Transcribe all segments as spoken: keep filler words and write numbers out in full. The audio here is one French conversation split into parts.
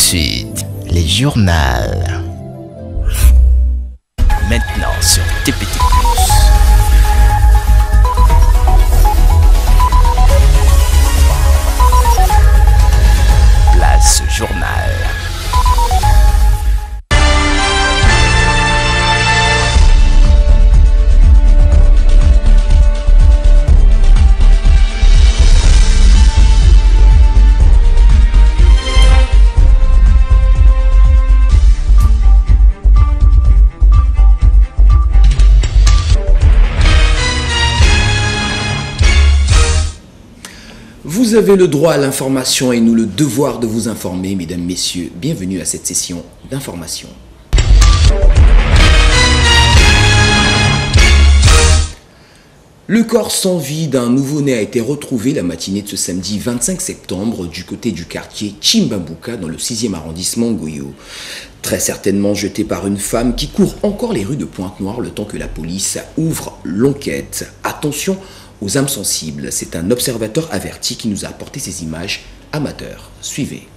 suite, les journaux. Maintenant sur T P T plus. Place journal. Vous avez le droit à l'information et nous le devoir de vous informer, mesdames, messieurs. Bienvenue à cette session d'information. Le corps sans vie d'un nouveau-né a été retrouvé la matinée de ce samedi vingt-cinq septembre du côté du quartier Chimbambuka dans le sixième arrondissement Ngoyo. Très certainement jeté par une femme qui court encore les rues de Pointe-Noire le temps que la police ouvre l'enquête. Attention aux âmes sensibles, c'est un observateur averti qui nous a apporté ces images amateurs. Suivez.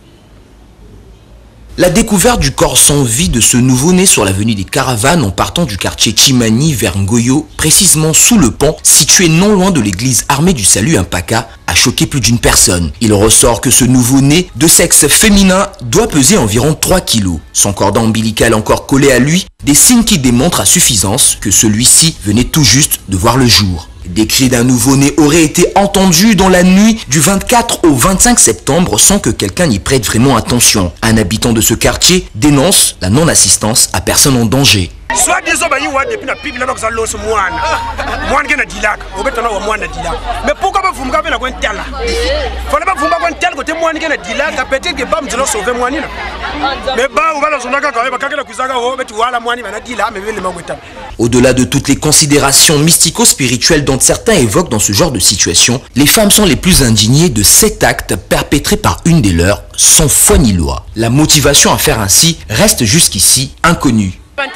La découverte du corps sans vie de ce nouveau-né sur l'avenue des Caravanes en partant du quartier Chimani vers Ngoyo, précisément sous le pont, situé non loin de l'église Armée du Salut Impaka, a choqué plus d'une personne. Il ressort que ce nouveau-né de sexe féminin doit peser environ trois kilos. Son cordon ombilical encore collé à lui, des signes qui démontrent à suffisance que celui-ci venait tout juste de voir le jour. Des cris d'un nouveau-né auraient été entendus dans la nuit du vingt-quatre au vingt-cinq septembre sans que quelqu'un n'y prête vraiment attention. Un habitant de ce quartier dénonce la non-assistance à personne en danger. Soit des hommes depuis la Bible, là, l'os moine. Moine qui n'a dit là, au béton, au moine dit là. Mais pourquoi vous me gavez la guentelle là? Fallait pas vous me guentelle côté moine qui n'a dit là, peut-être que Bam Dilo sauver moine. Mais bah, on va la zonaga quand même, quand la cousaga, mais tu vois la moine, il m'a dit là, mais le magouetan. Au-delà de toutes les considérations mystico-spirituelles dont certains évoquent dans ce genre de situation, les femmes sont les plus indignées de cet acte perpétré par une des leurs, sans foi ni loi. La motivation à faire ainsi reste jusqu'ici inconnue.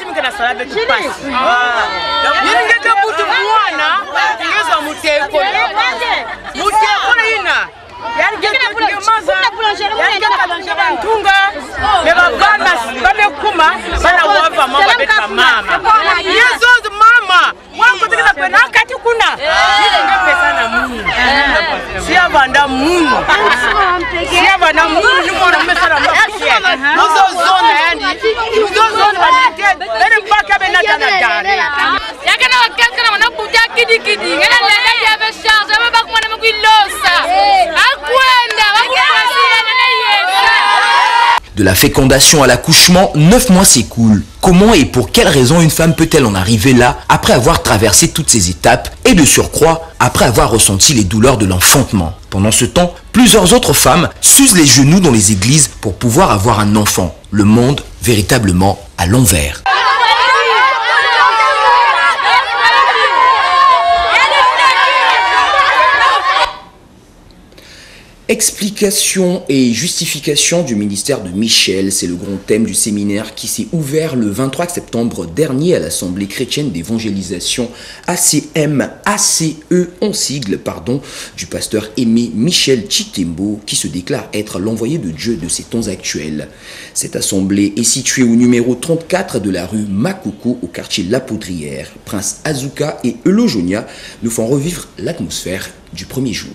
De la fécondation à l'accouchement, neuf mois s'écoulent. Comment et pour quelles raisons une femme peut-elle en arriver là après avoir traversé toutes ces étapes et de surcroît après avoir ressenti les douleurs de l'enfantement? Pendant ce temps, plusieurs autres femmes s'usent les genoux dans les églises pour pouvoir avoir un enfant. Le monde véritablement à l'envers. Explication et justification du ministère de Michel, c'est le grand thème du séminaire qui s'est ouvert le vingt-trois septembre dernier à l'Assemblée chrétienne d'évangélisation A C M A C E en sigle, pardon, du pasteur Aimé Michel Chitembo qui se déclare être l'envoyé de Dieu de ces temps actuels. Cette assemblée est située au numéro trente-quatre de la rue Makoko au quartier La Poudrière. Prince Azuka et Elojonia nous font revivre l'atmosphère du premier jour.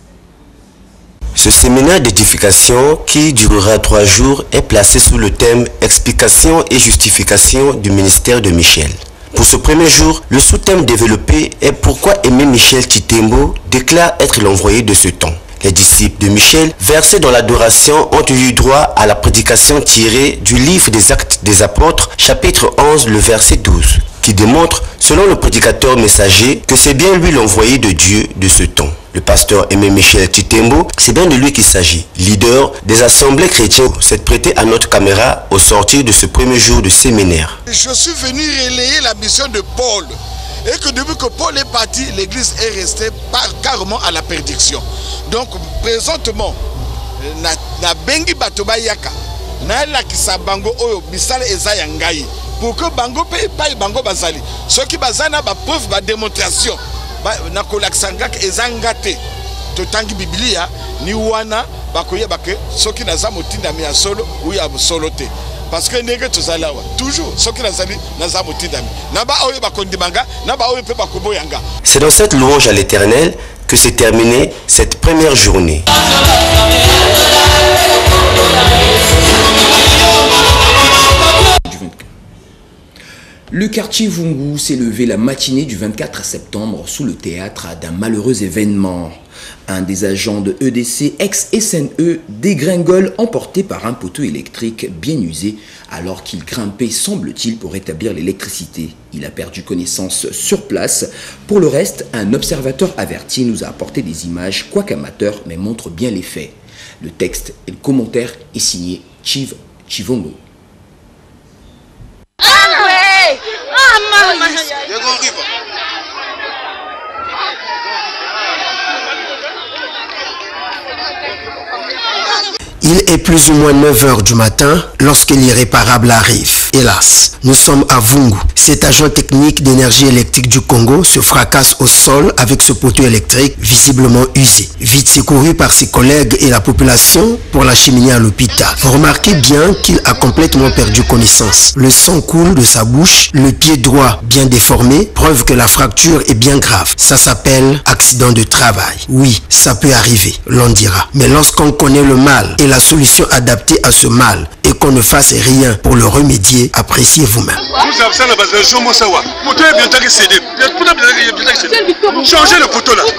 Ce séminaire d'édification qui durera trois jours est placé sous le thème « Explication et justification du ministère de Michel ». Pour ce premier jour, le sous-thème développé est « Pourquoi Aimé Michel Chitembo déclare être l'envoyé de ce temps ». Les disciples de Michel, versés dans l'adoration, ont eu droit à la prédication tirée du livre des Actes des Apôtres, chapitre onze, le verset douze, qui démontre, selon le prédicateur messager, que c'est bien lui l'envoyé de Dieu de ce temps. Le pasteur Aimé Michel Chitembo, c'est bien de lui qu'il s'agit. Leader des assemblées chrétiennes, s'est prêté à notre caméra au sortir de ce premier jour de séminaire. Je suis venu relayer la mission de Paul. Et que depuis que Paul est parti, l'église est restée carrément à la perdition. Donc, présentement, na bengi batoba yaka, na la kisa bango oyo bisale eza yangai. Pour que bango paye paye bango bazali. Ce qui bazana ba preuve ba démonstration. Na kolaksanga eza ngate. Totangi Biblia ni wana bakoyeba ke soki naza motindami ya solo ou ya solo te. Parce que ndenge tozala wa toujours soki nazali naza motindami na ba oyo bakondimanga na ba oyo pe bakoboyanga. C'est dans cette louange à l'Éternel que s'est terminée cette première journée. Le quartier Vungu s'est levé la matinée du vingt-quatre septembre sous le théâtre d'un malheureux événement. Un des agents de E D C, ex-S N E, dégringole emporté par un poteau électrique bien usé alors qu'il grimpait, semble-t-il, pour rétablir l'électricité. Il a perdu connaissance sur place. Pour le reste, un observateur averti nous a apporté des images, quoique amateur, mais montre bien les faits. Le texte et le commentaire est signé Chiv Chivongo. Il est plus ou moins neuf heures du matin lorsque l'irréparable arrive. Hélas, nous sommes à Vungu. Cet agent technique d'énergie électrique du Congo se fracasse au sol avec ce poteau électrique visiblement usé. Vite secouru par ses collègues et la population pour l'acheminer à l'hôpital. Remarquez bien qu'il a complètement perdu connaissance. Le sang coule de sa bouche, le pied droit bien déformé, preuve que la fracture est bien grave. Ça s'appelle accident de travail. Oui, ça peut arriver, l'on dira. Mais lorsqu'on connaît le mal et la solution adaptée à ce mal et qu'on ne fasse rien pour le remédier, appréciez vous-même. Changez le poteau là.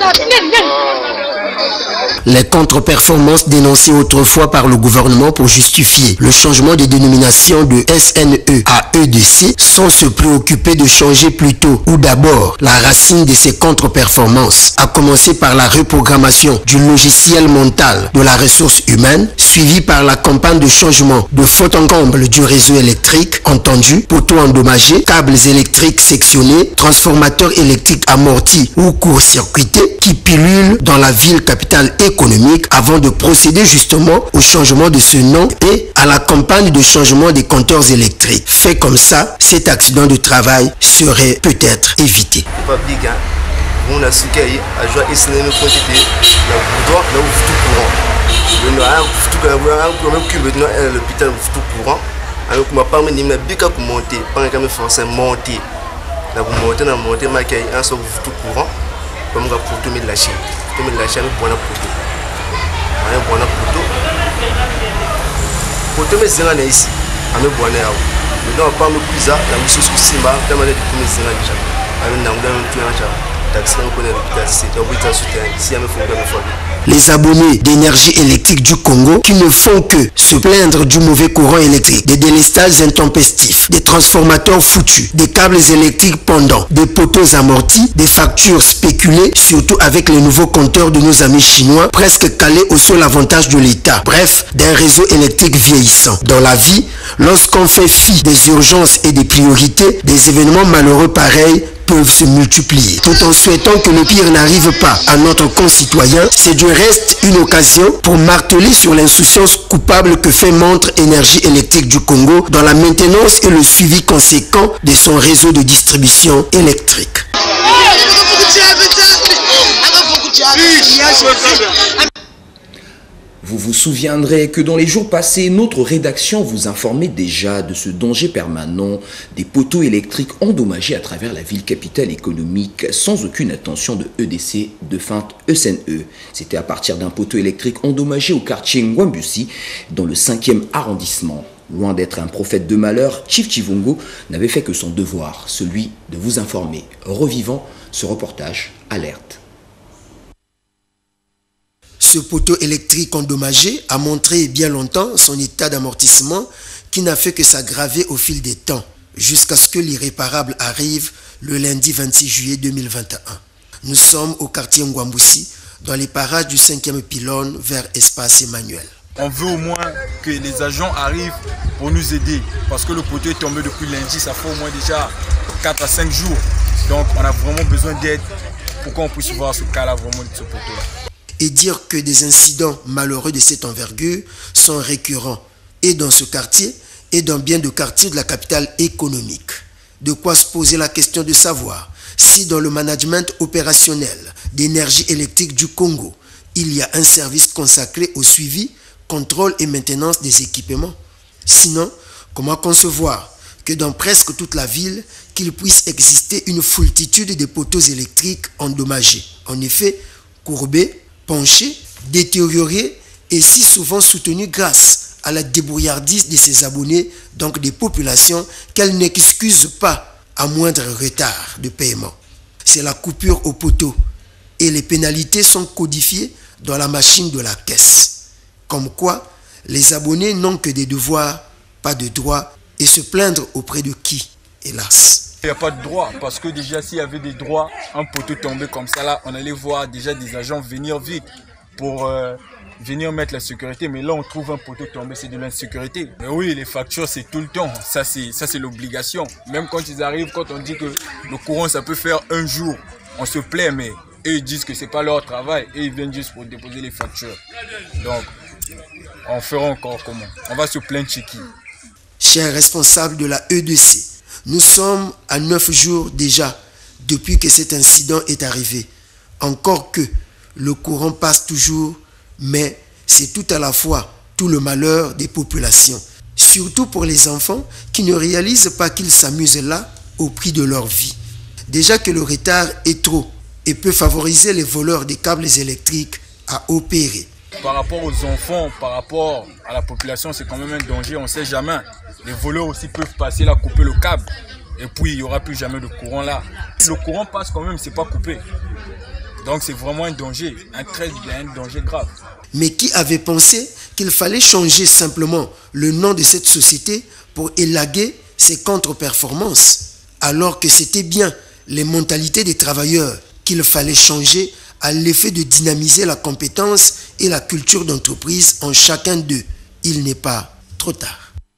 Les contre-performances dénoncées autrefois par le gouvernement pour justifier le changement de dénomination de S N E à E D C sans se préoccuper de changer plutôt ou d'abord la racine de ces contre-performances, à commencer par la reprogrammation du logiciel mental de la ressource humaine, suivi par la campagne de changement de fond en comble du réseau électrique, entendu, poteaux endommagés, câbles électriques sectionnés, transformateurs électriques amortis ou court-circuités qui pilulent dans la ville capitale économique avant de procéder justement au changement de ce nom et à la campagne de changement des compteurs électriques. Fait comme ça, cet accident de travail serait peut-être évité. Comme pour tout mettre la chaîne, tout mettre la chaîne pour la poteau. On est pour la poteau. Poteau mais c'est là ici. On est pour la là. Mais non pas me pizza, la mission sur Simba, tellement de tout mais c'est là déjà. On est dans le tout là. Les abonnés d'énergie électrique du Congo qui ne font que se plaindre du mauvais courant électrique, des délestages intempestifs, des transformateurs foutus, des câbles électriques pendants, des poteaux amortis, des factures spéculées, surtout avec les nouveaux compteurs de nos amis chinois, presque calés au seul avantage de l'État. Bref, d'un réseau électrique vieillissant. Dans la vie, lorsqu'on fait fi des urgences et des priorités, des événements malheureux pareils peuvent se multiplier. Tout en souhaitant que le pire n'arrive pas à notre concitoyen, c'est du reste une occasion pour marteler sur l'insouciance coupable que fait montre Énergie électrique du Congo dans la maintenance et le suivi conséquent de son réseau de distribution électrique. Vous vous souviendrez que dans les jours passés, notre rédaction vous informait déjà de ce danger permanent des poteaux électriques endommagés à travers la ville capitale économique sans aucune attention de E D C, de feinte S N E. C'était à partir d'un poteau électrique endommagé au quartier Ngwambusi, dans le cinquième arrondissement. Loin d'être un prophète de malheur, Chief Chivongo n'avait fait que son devoir, celui de vous informer. Revivant ce reportage, alerte. Ce poteau électrique endommagé a montré bien longtemps son état d'amortissement qui n'a fait que s'aggraver au fil des temps, jusqu'à ce que l'irréparable arrive le lundi vingt-six juillet deux mille vingt et un. Nous sommes au quartier Ngwambusi, dans les parages du cinquième pylône vers Espace Emmanuel. On veut au moins que les agents arrivent pour nous aider, parce que le poteau est tombé depuis lundi, ça fait au moins déjà quatre à cinq jours. Donc on a vraiment besoin d'aide pour qu'on puisse voir ce cas-là, vraiment de ce poteau-là. Et dire que des incidents malheureux de cette envergure sont récurrents et dans ce quartier et dans bien de quartiers de la capitale économique. De quoi se poser la question de savoir si dans le management opérationnel d'énergie électrique du Congo, il y a un service consacré au suivi, contrôle et maintenance des équipements. Sinon, comment concevoir que dans presque toute la ville, qu'il puisse exister une foultitude de poteaux électriques endommagés, en effet courbés, penchés, détériorés et si souvent soutenus grâce à la débrouillardise de ses abonnés, donc des populations qu'elles n'excusent pas à moindre retard de paiement. C'est la coupure au poteau et les pénalités sont codifiées dans la machine de la caisse. Comme quoi, les abonnés n'ont que des devoirs, pas de droits, et se plaindre auprès de qui, hélas. Il n'y a pas de droit, parce que déjà s'il y avait des droits, un poteau tombé comme ça là, on allait voir déjà des agents venir vite pour euh, venir mettre la sécurité. Mais là on trouve un poteau tombé, c'est de l'insécurité. Mais oui, les factures c'est tout le temps, ça c'est ça c'est l'obligation. Même quand ils arrivent, quand on dit que le courant ça peut faire un jour, on se plaît, mais eux ils disent que c'est pas leur travail et ils viennent juste pour déposer les factures. Donc on fera encore comment? On va se plaindre chez qui? Chers responsables de la E D C, nous sommes à neuf jours déjà depuis que cet incident est arrivé. Encore que le courant passe toujours, mais c'est tout à la fois tout le malheur des populations. Surtout pour les enfants qui ne réalisent pas qu'ils s'amusent là au prix de leur vie. Déjà que le retard est trop et peut favoriser les voleurs des câbles électriques à opérer. Par rapport aux enfants, par rapport à la population, c'est quand même un danger, on ne sait jamais. Les voleurs aussi peuvent passer là, couper le câble. Et puis, il n'y aura plus jamais de courant là. Le courant passe quand même, c'est pas coupé. Donc, c'est vraiment un danger, un très un danger grave. Mais qui avait pensé qu'il fallait changer simplement le nom de cette société pour élaguer ses contre-performances, alors que c'était bien les mentalités des travailleurs qu'il fallait changer à l'effet de dynamiser la compétence et la culture d'entreprise en chacun d'eux. Il n'est pas trop tard.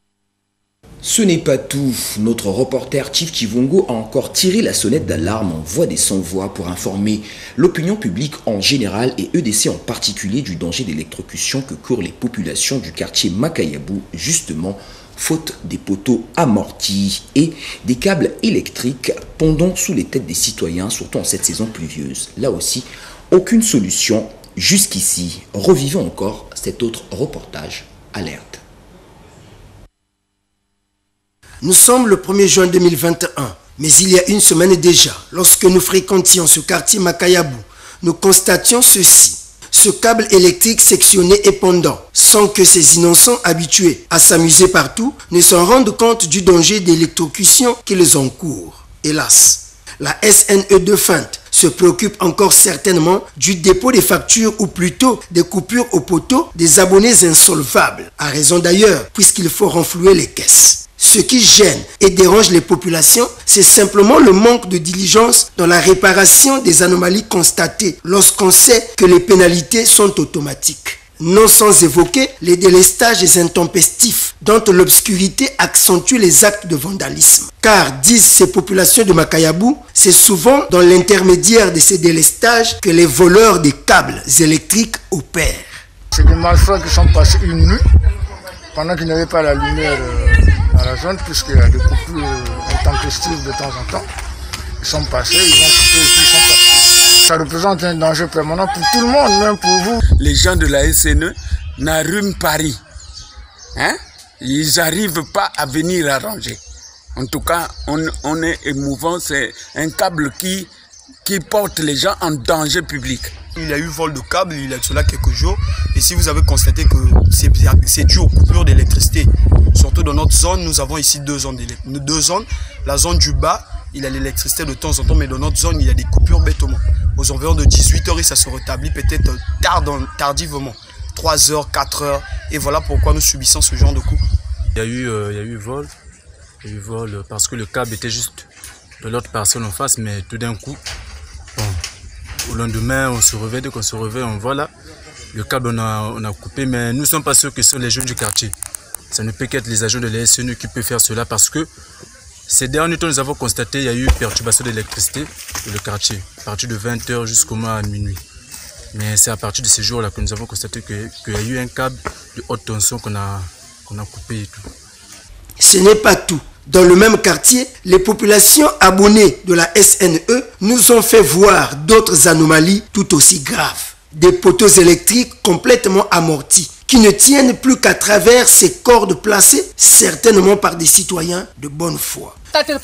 Ce n'est pas tout. Notre reporter Chief Chivongo a encore tiré la sonnette d'alarme en voix des sans-voix pour informer l'opinion publique en général et E D C en particulier du danger d'électrocution que courent les populations du quartier Makayabou, justement faute des poteaux amortis et des câbles électriques pendant sous les têtes des citoyens, surtout en cette saison pluvieuse. Là aussi, aucune solution jusqu'ici. Revivons encore cet autre reportage. Alerte. Nous sommes le premier juin deux mille vingt et un, mais il y a une semaine déjà, lorsque nous fréquentions ce quartier Makayabou, nous constations ceci. Ce câble électrique sectionné et pendant, sans que ces innocents habitués à s'amuser partout ne se rendent compte du danger d'électrocution qu'ils encourent. Hélas, la S N E de Feinte se préoccupe encore certainement du dépôt des factures ou plutôt des coupures au poteau des abonnés insolvables, à raison d'ailleurs puisqu'il faut renflouer les caisses. Ce qui gêne et dérange les populations, c'est simplement le manque de diligence dans la réparation des anomalies constatées lorsqu'on sait que les pénalités sont automatiques. Non sans évoquer les délestages intempestifs dont l'obscurité accentue les actes de vandalisme. Car, disent ces populations de Makayabou, c'est souvent dans l'intermédiaire de ces délestages que les voleurs des câbles électriques opèrent. C'est des malfrats qui sont passés une nuit pendant qu'il n'y avait pas la lumière euh, dans la zone, puisqu'il y a des coupures euh, intempestives de temps en temps. Ils sont passés, ils ont coupé et puis ils sont partis. Ça représente un danger permanent pour tout le monde, même pour vous. Les gens de la S N E n'arrument Paris. Hein? Ils n'arrivent pas à venir arranger. En tout cas, on, on est émouvant. C'est un câble qui, qui porte les gens en danger public. Il y a eu vol de câble il y a de cela quelques jours. Et si vous avez constaté que c'est dû aux coupures d'électricité, surtout dans notre zone, nous avons ici deux zones. Deux zones. La zone du bas, il y a l'électricité de temps en temps, mais dans notre zone, il y a des coupures bêtement. Aux environs de dix-huit heures, et ça se rétablit peut-être tard, tardivement. trois heures, quatre heures. Et voilà pourquoi nous subissons ce genre de coups. Il y a eu, euh, il y a eu vol. Il y a eu vol parce que le câble était juste de l'autre personne en face, mais tout d'un coup, bon, au lendemain, on se réveille, dès qu'on se réveille, on voit là, le câble on a, on a coupé, mais nous ne sommes pas sûrs que ce sont les jeunes du quartier. Ça ne peut qu'être les agents de la S N E qui peuvent faire cela parce que ces derniers temps, nous avons constaté qu'il y a eu perturbation d'électricité dans le quartier, à partir de vingt heures jusqu'au moins à minuit. Mais c'est à partir de ces jours-là que nous avons constaté qu'il y a eu un câble de haute tension qu'on a, qu'on a coupé et tout. Ce n'est pas tout. Dans le même quartier, les populations abonnées de la S N E nous ont fait voir d'autres anomalies tout aussi graves. Des poteaux électriques complètement amortis, qui ne tiennent plus qu'à travers ces cordes placées, certainement par des citoyens de bonne foi.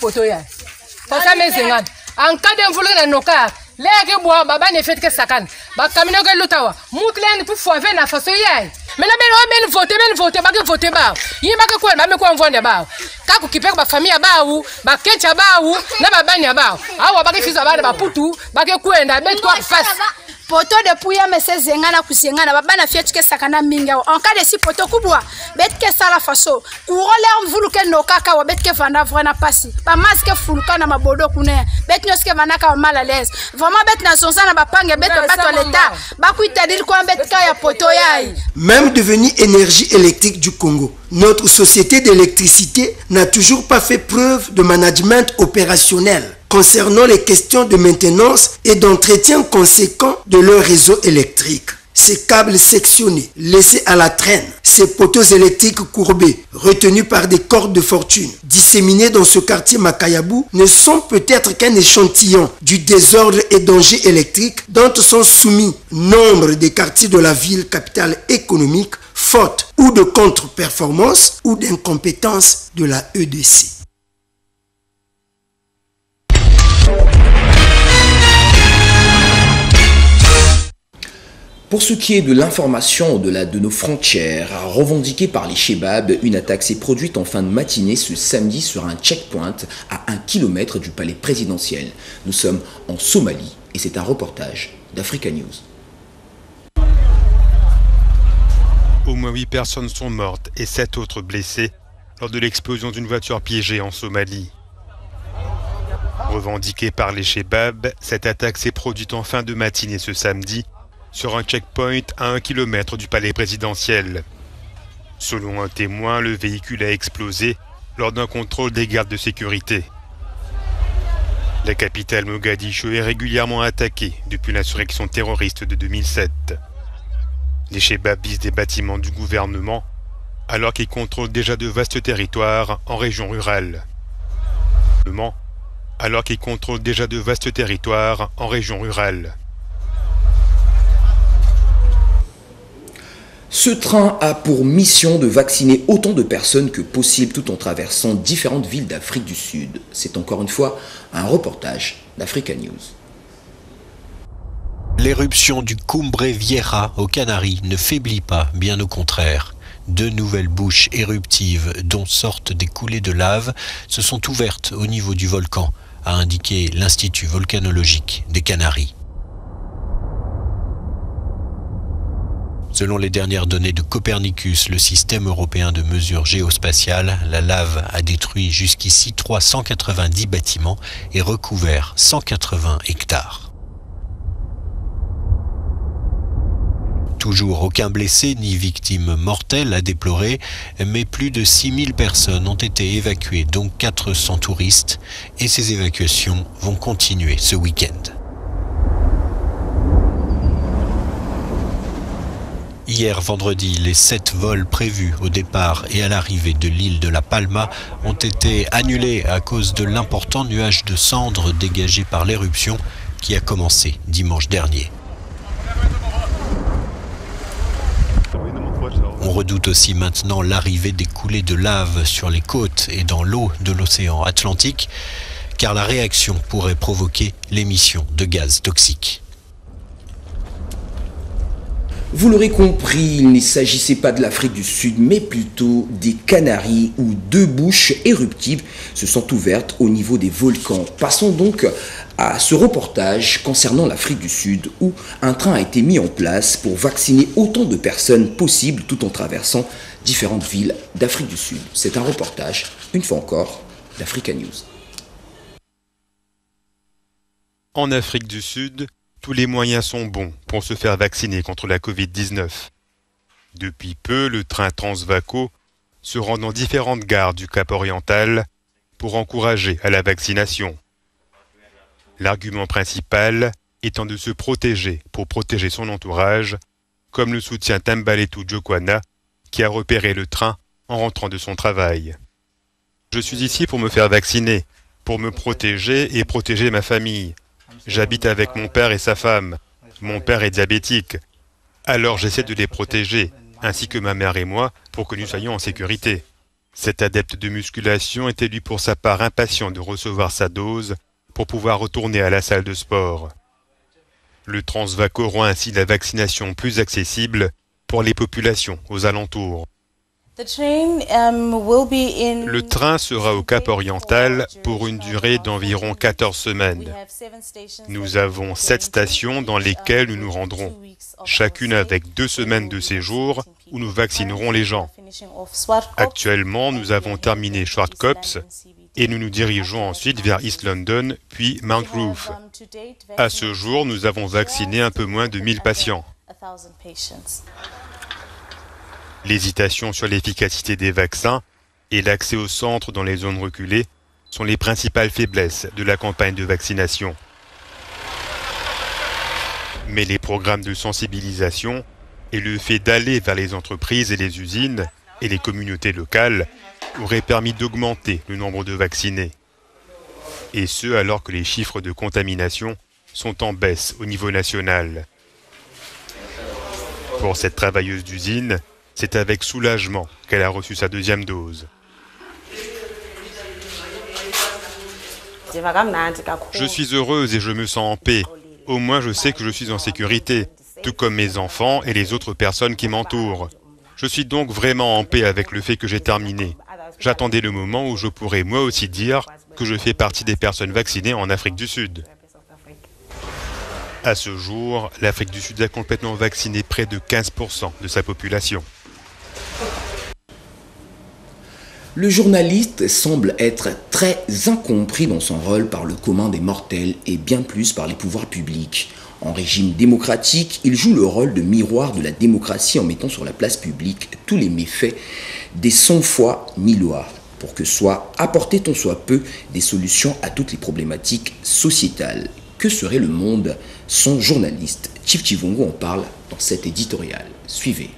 Lege boa baba ne fait que sakan ba kamino ke lutawa mutlen pu fo ve na faso yai mais la men men voter men voter ba ke voter ba yi ba ke ko ba me ko mvonde ba ka ku kipeka ba famille ba u ba kecha ba u na ba banya ba awa ba ke fiza ba ba putu ba ke kuenda bet ko face poto de puya mese zengana kusengana baba na fiatu ke sakana minga en cas de si poto kubwa bet ke sala faso kurole mvulu ke no kaka wa bet ke vanda vrena pasi ba maske fuluka na mabodo kune bet nyoske vanaka mal à l'aise vraiment bet na zonza na bapange bet bato l'état ba kuitadir ko bet ka ya poto yai. Même devenu énergie électrique du Congo, notre société d'électricité n'a toujours pas fait preuve de management opérationnel concernant les questions de maintenance et d'entretien conséquent de leur réseau électrique. Ces câbles sectionnés, laissés à la traîne, ces poteaux électriques courbés, retenus par des cordes de fortune, disséminés dans ce quartier Makayabou, ne sont peut-être qu'un échantillon du désordre et danger électrique dont sont soumis nombre des quartiers de la ville capitale économique, faute ou de contre-performance ou d'incompétence de la E D C. Pour ce qui est de l'information au-delà de nos frontières, revendiquée par les Chebabs, une attaque s'est produite en fin de matinée ce samedi sur un checkpoint à un kilomètre du palais présidentiel. Nous sommes en Somalie et c'est un reportage d'Africa News. Au moins huit personnes sont mortes et sept autres blessées lors de l'explosion d'une voiture piégée en Somalie. Revendiquée par les Chebabs, cette attaque s'est produite en fin de matinée ce samedi sur un checkpoint à un kilomètre du palais présidentiel. Selon un témoin, le véhicule a explosé lors d'un contrôle des gardes de sécurité. La capitale Mogadiscio est régulièrement attaquée depuis l'insurrection terroriste de deux mille sept. Les Chebabs visent des bâtiments du gouvernement alors qu'ils contrôlent déjà de vastes territoires en région rurale. Alors qu'ils contrôlent déjà de vastes territoires en région rurale. Ce train a pour mission de vacciner autant de personnes que possible tout en traversant différentes villes d'Afrique du Sud. C'est encore une fois un reportage d'Africa News. L'éruption du Cumbre Vieja aux Canaries ne faiblit pas, bien au contraire. Deux nouvelles bouches éruptives dont sortent des coulées de lave se sont ouvertes au niveau du volcan, a indiqué l'Institut volcanologique des Canaries. Selon les dernières données de Copernicus, le système européen de mesure géospatiale, la lave a détruit jusqu'ici trois cent quatre-vingt-dix bâtiments et recouvert cent quatre-vingts hectares. Toujours aucun blessé ni victime mortelle à déplorer, mais plus de six mille personnes ont été évacuées, dont quatre cents touristes, et ces évacuations vont continuer ce week-end. Hier vendredi, les sept vols prévus au départ et à l'arrivée de l'île de La Palma ont été annulés à cause de l'important nuage de cendres dégagé par l'éruption qui a commencé dimanche dernier. On redoute aussi maintenant l'arrivée des coulées de lave sur les côtes et dans l'eau de l'océan Atlantique, car la réaction pourrait provoquer l'émission de gaz toxiques. Vous l'aurez compris, il ne s'agissait pas de l'Afrique du Sud, mais plutôt des Canaries, où deux bouches éruptives se sont ouvertes au niveau des volcans. Passons donc à ce reportage concernant l'Afrique du Sud, où un train a été mis en place pour vacciner autant de personnes possible tout en traversant différentes villes d'Afrique du Sud. C'est un reportage, une fois encore, d'Africa News. En Afrique du Sud, tous les moyens sont bons pour se faire vacciner contre la covid dix-neuf. Depuis peu, le train Transvaco se rend dans différentes gares du Cap oriental pour encourager à la vaccination. L'argument principal étant de se protéger pour protéger son entourage, comme le soutient Tambaletu Jokwana, qui a repéré le train en rentrant de son travail. Je suis ici pour me faire vacciner, pour me protéger et protéger ma famille. J'habite avec mon père et sa femme. Mon père est diabétique. Alors j'essaie de les protéger, ainsi que ma mère et moi, pour que nous soyons en sécurité. Cet adepte de musculation était lui pour sa part impatient de recevoir sa dose pour pouvoir retourner à la salle de sport. Le Transvaco rend ainsi la vaccination plus accessible pour les populations aux alentours. Le train sera au Cap Oriental pour une durée d'environ quatorze semaines. Nous avons sept stations dans lesquelles nous nous rendrons, chacune avec deux semaines de séjour où nous vaccinerons les gens. Actuellement, nous avons terminé Schwarzkopf et nous nous dirigeons ensuite vers East London puis Mount Roof. À ce jour, nous avons vacciné un peu moins de mille patients. L'hésitation sur l'efficacité des vaccins et l'accès aux centres dans les zones reculées sont les principales faiblesses de la campagne de vaccination. Mais les programmes de sensibilisation et le fait d'aller vers les entreprises et les usines et les communautés locales auraient permis d'augmenter le nombre de vaccinés. Et ce, alors que les chiffres de contamination sont en baisse au niveau national. Pour cette travailleuse d'usine, c'est avec soulagement qu'elle a reçu sa deuxième dose. Je suis heureuse et je me sens en paix. Au moins je sais que je suis en sécurité, tout comme mes enfants et les autres personnes qui m'entourent. Je suis donc vraiment en paix avec le fait que j'ai terminé. J'attendais le moment où je pourrais moi aussi dire que je fais partie des personnes vaccinées en Afrique du Sud. À ce jour, l'Afrique du Sud a complètement vacciné près de quinze pour cent de sa population. Le journaliste semble être très incompris dans son rôle par le commun des mortels et bien plus par les pouvoirs publics. En régime démocratique, il joue le rôle de miroir de la démocratie en mettant sur la place publique tous les méfaits des sans-foi ni loi, pour que soient apportées tant soit peu des solutions à toutes les problématiques sociétales. Que serait le monde sans journaliste? Chief Chivongo en parle dans cet éditorial. Suivez.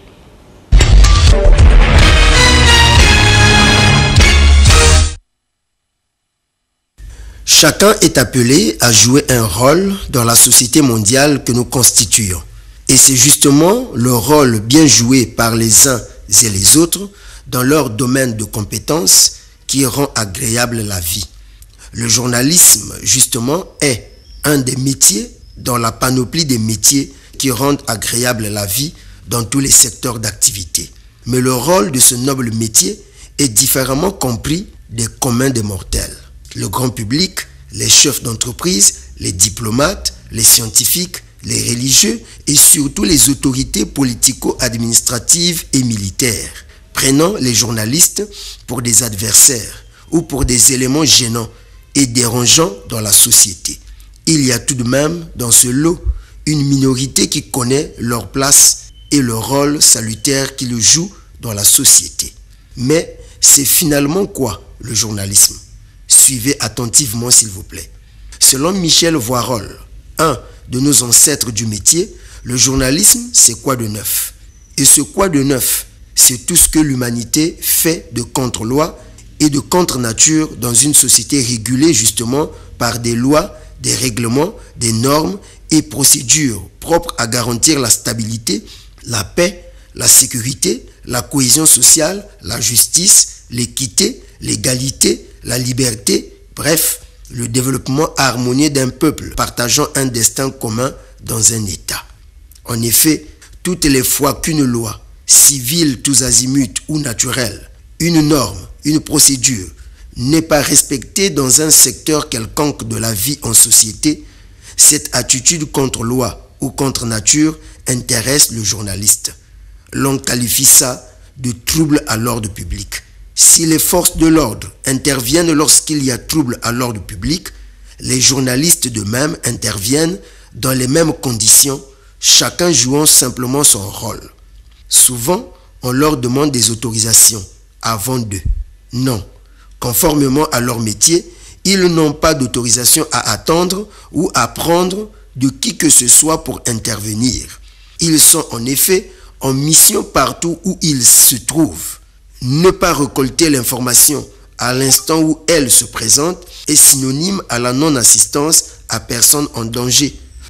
Chacun est appelé à jouer un rôle dans la société mondiale que nous constituons. Et c'est justement le rôle bien joué par les uns et les autres dans leur domaine de compétences qui rend agréable la vie. Le journalisme, justement, est un des métiers dans la panoplie des métiers qui rendent agréable la vie dans tous les secteurs d'activité. Mais le rôle de ce noble métier est différemment compris des communs des mortels. Le grand public, les chefs d'entreprise, les diplomates, les scientifiques, les religieux et surtout les autorités politico-administratives et militaires, prenant les journalistes pour des adversaires ou pour des éléments gênants et dérangeants dans la société. Il y a tout de même dans ce lot une minorité qui connaît leur place et le rôle salutaire qu'ils jouent dans la société. Mais c'est finalement quoi le journalisme? Suivez attentivement s'il vous plaît. Selon Michel Voirol, un de nos ancêtres du métier, le journalisme c'est quoi de neuf? Et ce quoi de neuf, c'est tout ce que l'humanité fait de contre-loi et de contre-nature dans une société régulée justement par des lois, des règlements, des normes et procédures propres à garantir la stabilité, la paix, la sécurité, la cohésion sociale, la justice, l'équité, l'égalité, la liberté, bref, le développement harmonieux d'un peuple partageant un destin commun dans un État. En effet, toutes les fois qu'une loi, civile tous azimuts ou naturelle, une norme, une procédure, n'est pas respectée dans un secteur quelconque de la vie en société, cette attitude contre loi ou contre nature intéresse le journaliste. L'on qualifie ça de trouble à l'ordre public. Si les forces de l'ordre interviennent lorsqu'il y a trouble à l'ordre public, les journalistes de même interviennent dans les mêmes conditions, chacun jouant simplement son rôle. Souvent, on leur demande des autorisations avant d'eux. Non, conformément à leur métier, ils n'ont pas d'autorisation à attendre ou à prendre de qui que ce soit pour intervenir. Ils sont en effet en mission partout où ils se trouvent. Ne pas récolter l'information à l'instant où elle se présente est synonyme à la non-assistance à personne en danger.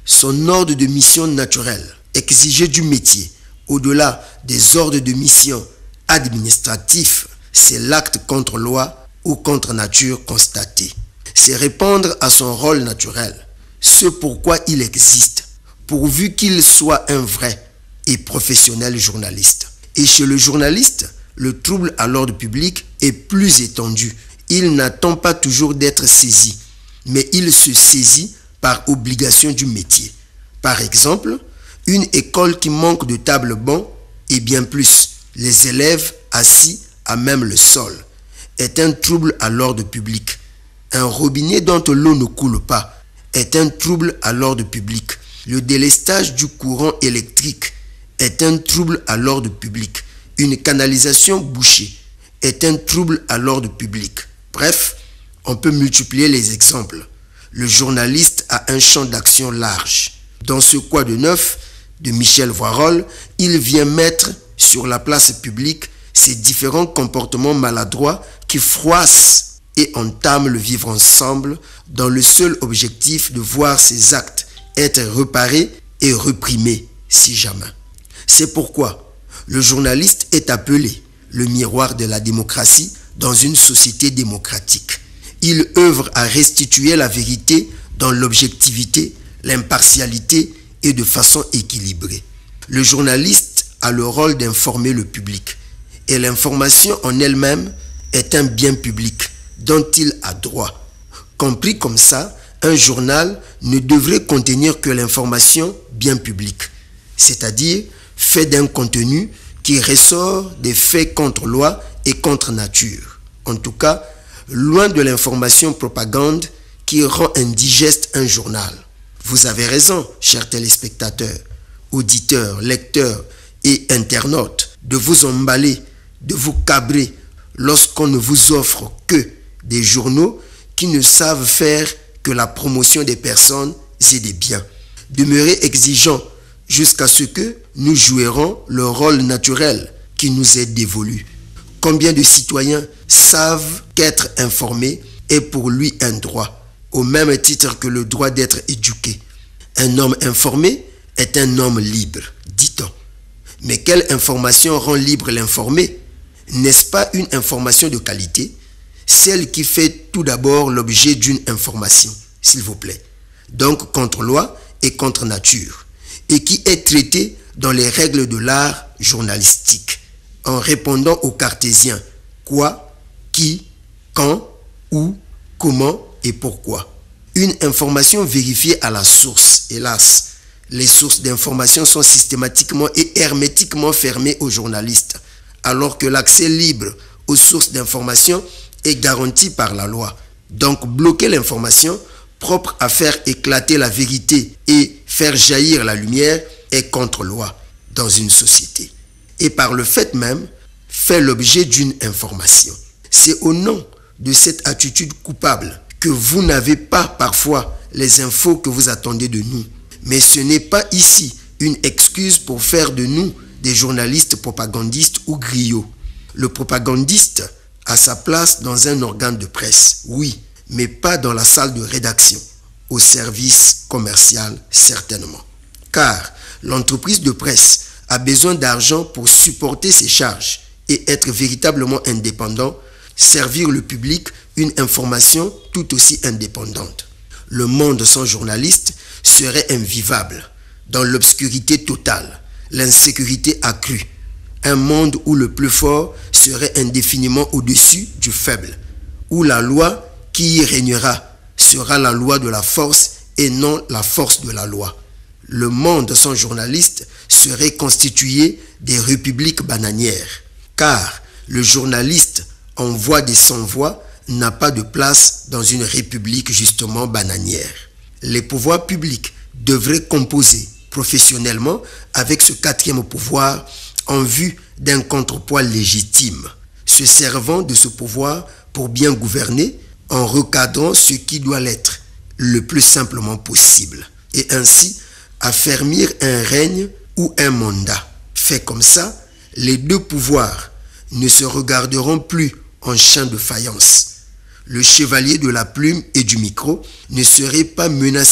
son ordre de mission naturel, exigé du métier, au-delà des ordres de mission administratifs, c'est l'acte contre loi ou contre nature constaté. C'est répondre à son rôle naturel, ce pourquoi il existe, pourvu qu'il soit un vrai et professionnel journaliste. Et chez le journaliste, le trouble à l'ordre public est plus étendu. Il n'attend pas toujours d'être saisi, mais il se saisit par obligation du métier. Par exemple, une école qui manque de table-banc et bien plus, les élèves assis à même le sol, est un trouble à l'ordre public. Un robinet dont l'eau ne coule pas est un trouble à l'ordre public. Le délestage du courant électrique est un trouble à l'ordre public. Une canalisation bouchée est un trouble à l'ordre public. Bref, on peut multiplier les exemples. Le journaliste a un champ d'action large. Dans ce Quoi de neuf de Michel Voirol, il vient mettre sur la place publique ces différents comportements maladroits qui froissent et entament le vivre ensemble dans le seul objectif de voir ces actes être réparés et reprimés si jamais. C'est pourquoi le journaliste est appelé le miroir de la démocratie dans une société démocratique. Il œuvre à restituer la vérité dans l'objectivité, l'impartialité et de façon équilibrée. Le journaliste a le rôle d'informer le public et l'information en elle-même est un bien public dont il a droit. Compris comme ça, un journal ne devrait contenir que l'information bien publique, c'est-à-dire fait d'un contenu qui ressort des faits contre loi et contre nature. En tout cas, loin de l'information propagande qui rend indigeste un journal. Vous avez raison, chers téléspectateurs, auditeurs, lecteurs et internautes, de vous emballer, de vous cabrer lorsqu'on ne vous offre que des journaux qui ne savent faire que la promotion des personnes et des biens. Demeurez exigeants jusqu'à ce que nous jouerons le rôle naturel qui nous est dévolu. Combien de citoyens savent qu'être informés est pour lui un droit, au même titre que le droit d'être éduqué. Un homme informé est un homme libre, dit-on. Mais quelle information rend libre l'informé? N'est-ce pas une information de qualité? Celle qui fait tout d'abord l'objet d'une information, s'il vous plaît. Donc contre loi et contre nature. Et qui est traitée dans les règles de l'art journalistique, en répondant aux cartésiens quoi, qui, quand, où, comment et pourquoi. Une information vérifiée à la source, hélas. Les sources d'information sont systématiquement et hermétiquement fermées aux journalistes, alors que l'accès libre aux sources d'information est garanti par la loi. Donc bloquer l'information propre à faire éclater la vérité et faire jaillir la lumière est contre loi dans une société. Et par le fait même, fait l'objet d'une information. C'est au nom de cette attitude coupable que vous n'avez pas parfois les infos que vous attendez de nous. Mais ce n'est pas ici une excuse pour faire de nous des journalistes propagandistes ou griots. Le propagandiste a sa place dans un organe de presse, oui, mais pas dans la salle de rédaction, au service commercial certainement. Car l'entreprise de presse a besoin d'argent pour supporter ses charges et être véritablement indépendant, servir le public une information tout aussi indépendante. Le monde sans journaliste serait invivable, dans l'obscurité totale, l'insécurité accrue, un monde où le plus fort serait indéfiniment au-dessus du faible, où la loi qui y régnera sera la loi de la force et non la force de la loi. Le monde sans journaliste serait constitué des républiques bananières, car le journaliste en voie des sans-voix n'a pas de place dans une république justement bananière. Les pouvoirs publics devraient composer professionnellement avec ce quatrième pouvoir en vue d'un contrepoids légitime, se servant de ce pouvoir pour bien gouverner en recadrant ce qui doit l'être le plus simplement possible et ainsi affermir un règne ou un mandat. Fait comme ça, les deux pouvoirs ne se regarderont plus en champ de faïence. Le chevalier de la plume et du micro ne serait pas menacé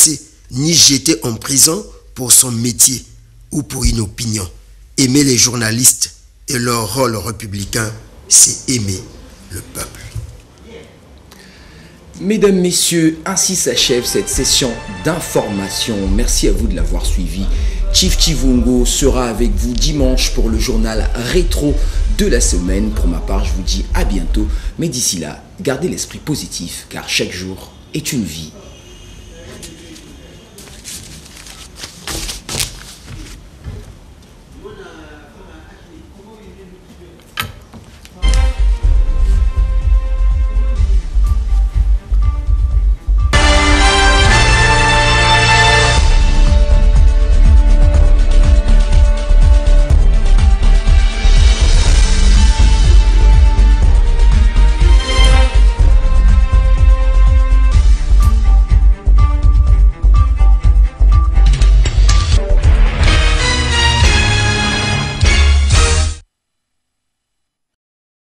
ni jeté en prison pour son métier ou pour une opinion. Aimer les journalistes et leur rôle républicain, c'est aimer le peuple. Mesdames, Messieurs, ainsi s'achève cette session d'information. Merci à vous de l'avoir suivi. Chief Chivungo sera avec vous dimanche pour le journal rétro de la semaine. Pour ma part, je vous dis à bientôt. Mais d'ici là, gardez l'esprit positif car chaque jour est une vie.